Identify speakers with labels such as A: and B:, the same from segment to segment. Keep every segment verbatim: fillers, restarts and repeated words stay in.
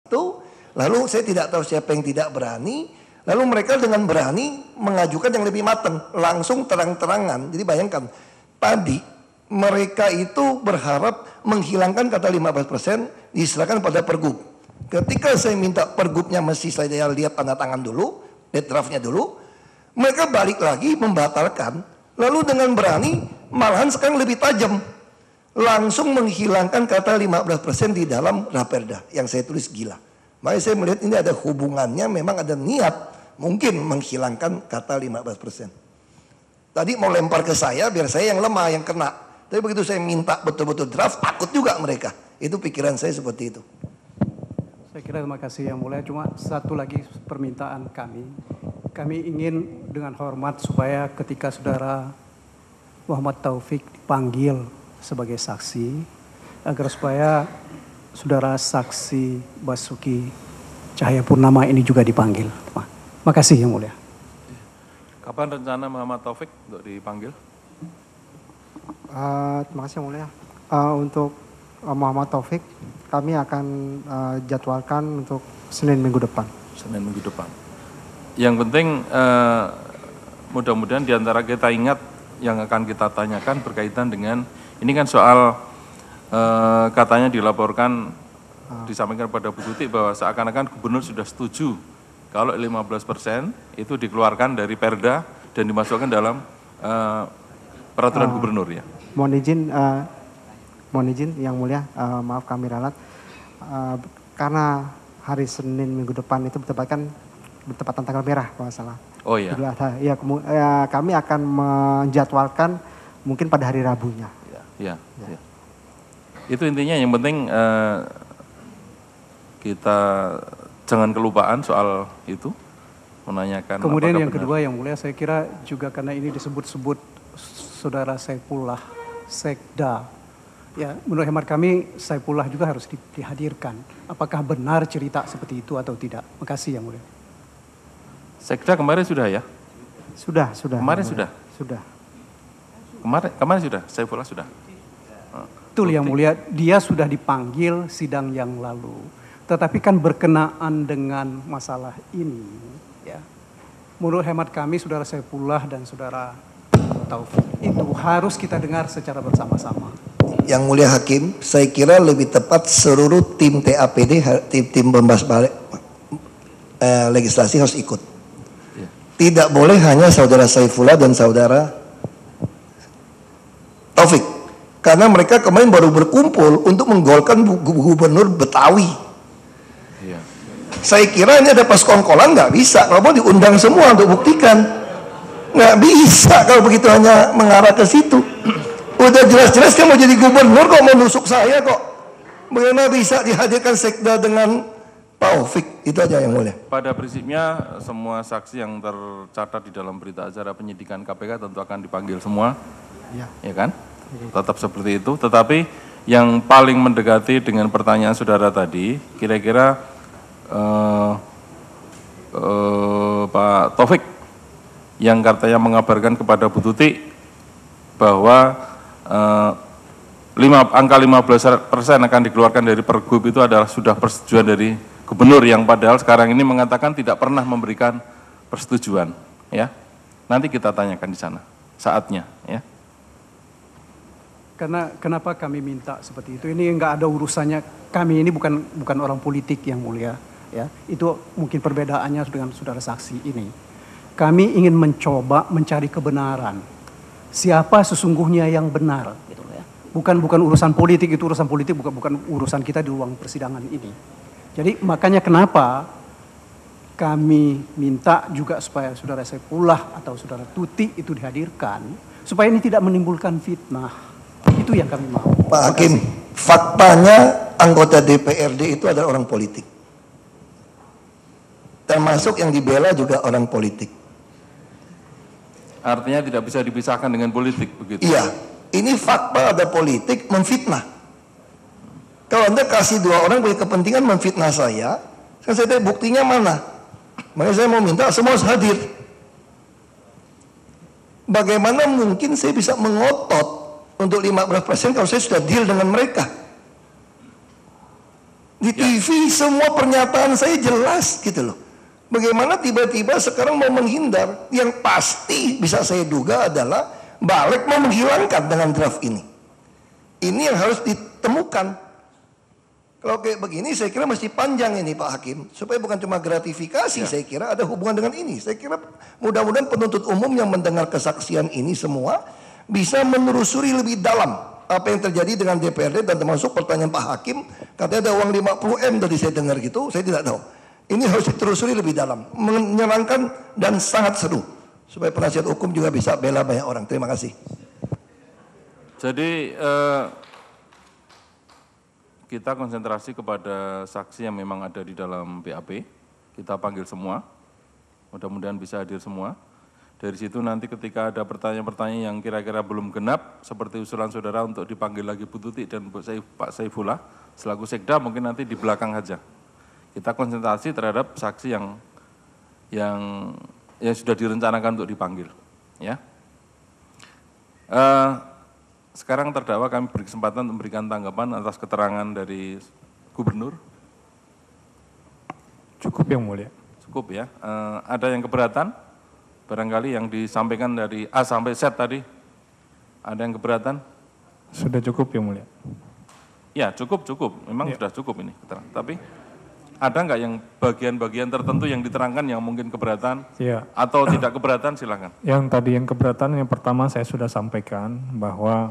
A: Itu, lalu saya tidak tahu siapa yang tidak berani, lalu mereka dengan berani mengajukan yang lebih matang, langsung terang-terangan. Jadi bayangkan, tadi mereka itu berharap menghilangkan kata lima belas persen diserahkan pada pergub. Ketika saya minta pergubnya mesti saya lihat tanda tangan dulu, lihat draftnya dulu, mereka balik lagi membatalkan, lalu dengan berani malahan sekarang lebih tajam, langsung menghilangkan kata lima belas persen di dalam Raperda yang saya tulis gila. Makanya saya melihat ini ada hubungannya, memang ada niat mungkin menghilangkan kata lima belas persen. Tadi mau lempar ke saya biar saya yang lemah, yang kena. Tapi begitu saya minta betul-betul draft, takut juga mereka. Itu pikiran saya seperti itu.
B: Saya kira terima kasih Yang Mulia. Cuma satu lagi permintaan kami. Kami ingin dengan hormat supaya ketika saudara Muhammad Taufik dipanggil sebagai saksi, agar supaya saudara saksi Basuki Cahayapurnama ini juga dipanggil. Terima kasih Yang Mulia.
C: Kapan rencana Muhammad Taufik untuk dipanggil?
D: Uh, terima kasih Yang Mulia. Uh, untuk uh, Muhammad Taufik, kami akan uh, jadwalkan untuk Senin minggu depan.
C: Senin minggu depan. Yang penting uh, mudah-mudahan diantara kita ingat yang akan kita tanyakan berkaitan dengan ini kan soal uh, katanya dilaporkan uh. disampaikan pada Bu Tuti bahwa seakan-akan gubernur sudah setuju kalau lima belas persen itu dikeluarkan dari Perda dan dimasukkan dalam uh, peraturan uh, gubernur ya.
D: Mohon izin, uh, mohon izin Yang Mulia, uh, maaf kami ralat, uh, karena hari Senin minggu depan itu bertepatan bertepatan tanggal merah kalau salah.
C: Oh iya.
D: Ya, ya, kami akan menjadwalkan mungkin pada hari Rabunya.
C: Ya, ya. Ya. Itu intinya yang penting uh, kita jangan kelupaan soal itu, menanyakan.
B: Kemudian yang
C: benar.
B: kedua Yang Mulia, saya kira juga karena ini disebut-sebut saudara Saifullah Sekda. Ya, menurut hemat kami Saifullah juga harus di, dihadirkan. Apakah benar cerita seperti itu atau tidak? Makasih Yang Mulia.
C: Sekda kemarin sudah ya?
D: Sudah, sudah.
C: Kemarin sudah?
D: Sudah.
C: Kemarin kemarin sudah, Saifullah sudah.
B: Betul Yang Mulia, dia sudah dipanggil sidang yang lalu. Tetapi kan berkenaan dengan masalah ini, ya. Menurut hemat kami, saudara Saifullah dan saudara Taufik itu harus kita dengar secara bersama-sama.
A: Yang Mulia Hakim, saya kira lebih tepat seluruh tim T A P D, tim tim pembahas balik eh, legislasi harus ikut. Ya. Tidak boleh hanya saudara Saifullah dan saudara Taufik, karena mereka kemarin baru berkumpul untuk menggolkan gubernur Betawi. Ya. Saya kira ini ada persekongkolan, nggak bisa. Kalau mau diundang semua untuk buktikan. Nggak bisa kalau begitu hanya mengarah ke situ. Udah jelas-jelas kan mau jadi gubernur kok mau nusuk saya kok. Bagaimana bisa dihadirkan Sekda dengan Taufik? Itu aja Yang Mulia.
C: Pada prinsipnya semua saksi yang tercatat di dalam berita acara penyidikan K P K tentu akan dipanggil semua. Ya, ya kan? Tetap seperti itu. Tetapi yang paling mendekati dengan pertanyaan saudara tadi, kira-kira uh, uh, Pak Taufik yang katanya mengabarkan kepada Bu Tuti bahwa uh, lima, angka lima belas persen akan dikeluarkan dari pergub itu adalah sudah persetujuan dari gubernur yang padahal sekarang ini mengatakan tidak pernah memberikan persetujuan. Ya, nanti kita tanyakan di sana saatnya. Ya.
B: Karena kenapa kami minta seperti itu? Ini enggak ada urusannya. Kami ini bukan bukan orang politik Yang Mulia. Ya, itu mungkin perbedaannya dengan saudara saksi ini. Kami ingin mencoba mencari kebenaran. Siapa sesungguhnya yang benar, gitu ya. Bukan bukan urusan politik, itu urusan politik bukan bukan urusan kita di ruang persidangan ini. Jadi makanya kenapa kami minta juga supaya saudara Saifullah atau saudara Tuti itu dihadirkan supaya ini tidak menimbulkan fitnah. Itu yang kami mau.
A: Pak Hakim, faktanya anggota D P R D itu adalah orang politik. Termasuk yang dibela juga orang politik.
C: Artinya tidak bisa dipisahkan dengan politik begitu?
A: Iya, ini fakta ada politik memfitnah. Kalau Anda kasih dua orang punya kepentingan memfitnah saya, kan saya tanya buktinya mana? Makanya saya mau minta semua harus hadir. Bagaimana mungkin saya bisa mengotot untuk lima belas persen kalau saya sudah deal dengan mereka? Di T V ya. Semua pernyataan saya jelas gitu loh. Bagaimana tiba-tiba sekarang mau menghindar? Yang pasti bisa saya duga adalah balik mau menghilangkan dengan draft ini. Ini yang harus ditemukan. Kalau kayak begini saya kira mesti panjang ini Pak Hakim. Supaya bukan cuma gratifikasi, ya. Saya kira ada hubungan dengan ini. Saya kira mudah-mudahan penuntut umum yang mendengar kesaksian ini semua bisa menelusuri lebih dalam apa yang terjadi dengan D P R D dan termasuk pertanyaan Pak Hakim. Katanya ada uang lima puluh M tadi saya dengar gitu, saya tidak tahu. Ini harus ditelusuri lebih dalam, menyenangkan dan sangat seru. Supaya penasihat hukum juga bisa bela banyak orang. Terima kasih.
C: Jadi eh, kita konsentrasi kepada saksi yang memang ada di dalam B A P. Kita panggil semua, mudah-mudahan bisa hadir semua. Dari situ nanti ketika ada pertanyaan-pertanyaan yang kira-kira belum genap, seperti usulan saudara untuk dipanggil lagi Bu Tuti dan Pak Saifullah, selaku sekda mungkin nanti di belakang saja. Kita konsentrasi terhadap saksi yang yang yang sudah direncanakan untuk dipanggil. Ya. Uh, sekarang terdakwa kami beri kesempatan memberikan tanggapan atas keterangan dari Gubernur.
E: Cukup yang mulia.
C: Cukup ya. Uh, ada yang keberatan? Barangkali yang disampaikan dari A sampai Z tadi, ada yang keberatan?
E: Sudah cukup yang mulia.
C: Ya cukup, cukup. Memang ya. Sudah cukup ini. Tapi ada nggak yang bagian-bagian tertentu yang diterangkan yang mungkin keberatan?
E: Ya.
C: Atau tidak keberatan silakan.
E: Yang tadi yang keberatan yang pertama saya sudah sampaikan bahwa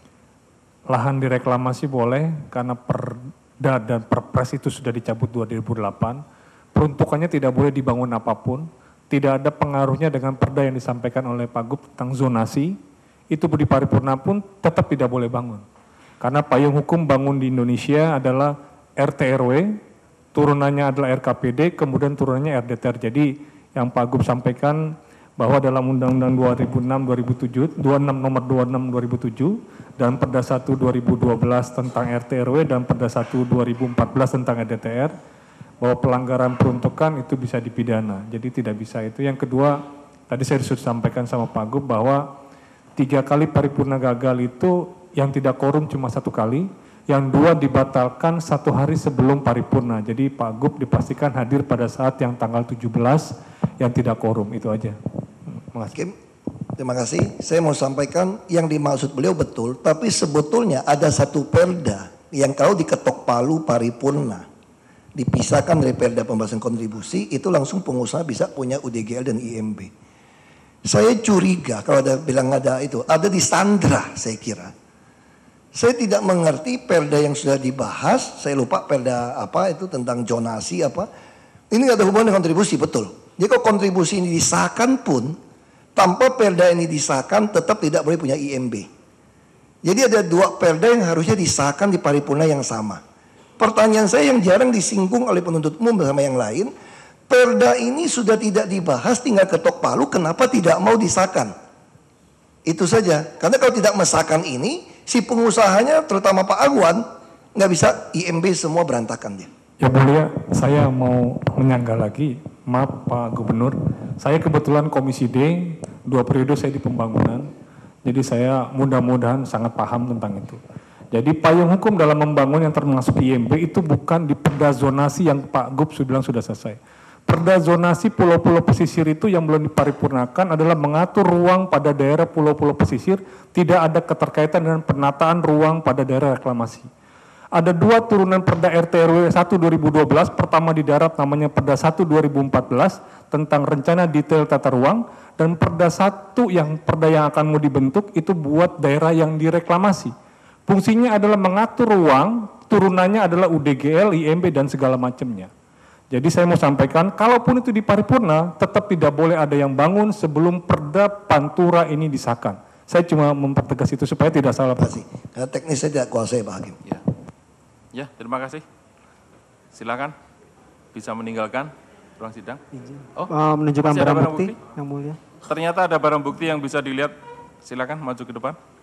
E: lahan direklamasi boleh karena perda dan perpres itu sudah dicabut dua ribu delapan. Peruntukannya tidak boleh dibangun apapun. Tidak ada pengaruhnya dengan perda yang disampaikan oleh Pak Gub tentang zonasi, itu di paripurna pun tetap tidak boleh bangun. Karena payung hukum bangun di Indonesia adalah R T R W, turunannya adalah R K P D, kemudian turunannya R D T R. Jadi yang Pak Gub sampaikan bahwa dalam Undang-Undang dua ribu enam dua ribu tujuh, dua puluh enam nomor dua puluh enam dua ribu tujuh, dan Perda satu dua ribu dua belas tentang R T R W, dan Perda satu dua ribu empat belas tentang R D T R, bahwa pelanggaran peruntukan itu bisa dipidana, jadi tidak bisa itu. Yang kedua, tadi saya sudah sampaikan sama Pak Gub bahwa tiga kali paripurna gagal itu yang tidak korum cuma satu kali, yang dua dibatalkan satu hari sebelum paripurna. Jadi Pak Gub dipastikan hadir pada saat yang tanggal tujuh belas yang tidak korum, itu aja. Terima kasih.
A: Terima kasih. Saya mau sampaikan yang dimaksud beliau betul, tapi sebetulnya ada satu perda yang kalau diketok palu paripurna, dipisahkan dari perda pembahasan kontribusi, itu langsung pengusaha bisa punya U D G L dan I M B. Saya curiga kalau ada bilang ada itu, ada di Sandra saya kira. Saya tidak mengerti perda yang sudah dibahas, saya lupa perda apa itu tentang zonasi apa. Ini nggak ada hubungan dengan kontribusi, betul. Jadi kalau kontribusi ini disahkan pun, tanpa perda ini disahkan tetap tidak boleh punya I M B. Jadi ada dua perda yang harusnya disahkan di paripurna yang sama. Pertanyaan saya yang jarang disinggung oleh penuntut umum bersama yang lain, perda ini sudah tidak dibahas, tinggal ketok palu, kenapa tidak mau disahkan? Itu saja. Karena kalau tidak mesahkan ini, si pengusahanya terutama Pak Agwan nggak bisa I M B, semua berantakan dia.
E: Ya mulia, saya mau menyangga lagi, maaf Pak Gubernur, saya kebetulan Komisi D, dua periode saya di pembangunan, jadi saya mudah-mudahan sangat paham tentang itu. Jadi payung hukum dalam membangun yang termasuk I M B itu bukan di perda zonasi yang Pak Gub sudah bilang sudah selesai. Perda zonasi pulau-pulau pesisir itu yang belum diparipurnakan adalah mengatur ruang pada daerah pulau-pulau pesisir, tidak ada keterkaitan dengan penataan ruang pada daerah reklamasi. Ada dua turunan perda R T R W satu dua ribu dua belas, pertama di darat namanya Perda satu dua ribu empat belas tentang rencana detail tata ruang, dan Perda satu yang perda yang akan mau dibentuk itu buat daerah yang direklamasi. Fungsinya adalah mengatur ruang, turunannya adalah U D G L, I M B, dan segala macamnya. Jadi saya mau sampaikan, kalaupun itu di paripurna, tetap tidak boleh ada yang bangun sebelum perda Pantura ini disahkan. Saya cuma mempertegas itu supaya tidak salah.
A: Terima kasih. Karena teknis saya tidak kuasai Pak Hakim.
C: Ya, ya terima kasih. Silakan, bisa meninggalkan ruang sidang.
D: Oh, uh, menunjukkan barang, barang bukti,
C: bukti
D: yang mulia.
C: Ternyata ada barang bukti yang bisa dilihat. Silakan maju ke depan.